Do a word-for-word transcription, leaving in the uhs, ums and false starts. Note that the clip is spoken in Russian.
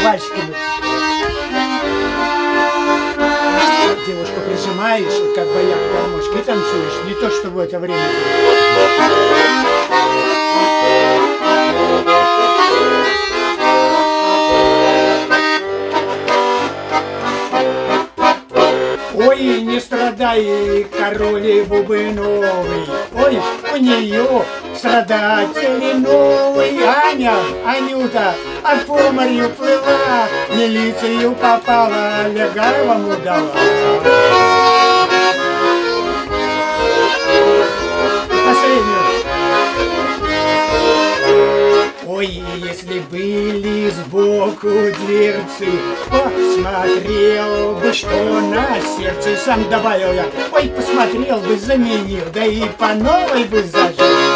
пальчиками. Девушку прижимаешь, вот как бояк гармошки, и танцуешь. Не то, что в это время. Ой, не страдай, король бубновый, ой, у нее страдатели новый. Аня, Анюта, от поморью плыла, милицию попала, Легаровому дала. Последнюю. Ой, если были сбоку дверцы, посмотрел бы, что на сердце, сам добавил я. Ой, посмотрел бы, заменил, да и по новой бы зажил.